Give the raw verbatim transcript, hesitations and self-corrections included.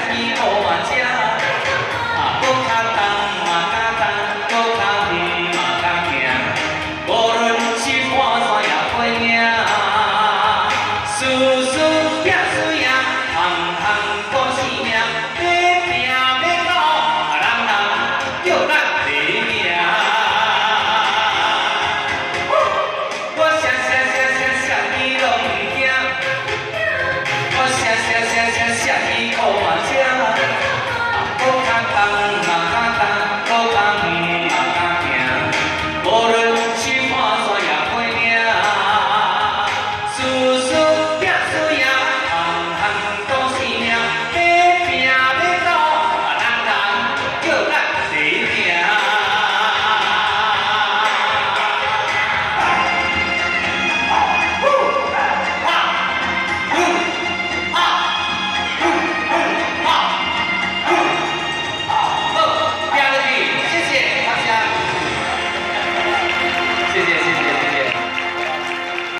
米好嘛食，啊，搁较重嘛较重，搁较远嘛较行，无论是半山也过影，事事拼输赢，行行过性命，要拼要斗，啊，人人叫咱第名。我写写写写写伊拢唔惊，我写写写写写伊苦嘛。